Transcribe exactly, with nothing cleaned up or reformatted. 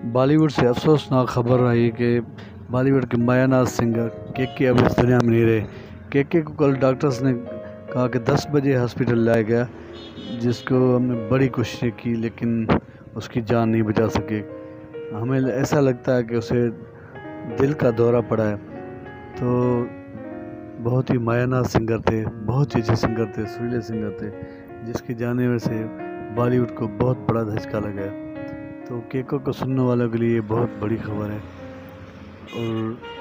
बॉलीवुड से अफसोसनाक खबर आई कि बॉलीवुड के मायानाज सिंगर के के अब इस दुनिया में नहीं रहे। के के को कल डॉक्टर्स ने कहा कि दस बजे हॉस्पिटल लाया गया, जिसको हमने बड़ी कोशिशें की लेकिन उसकी जान नहीं बचा सके। हमें ऐसा लगता है कि उसे दिल का दौरा पड़ा है। तो बहुत ही मायानाज सिंगर थे, बहुत ही अच्छे सिंगर थे, सुरीले सिंगर थे, जिसके जाने से बॉलीवुड को बहुत बड़ा धचका लगा है। तो केको को सुनने वालों के लिए बहुत बड़ी खबर है। और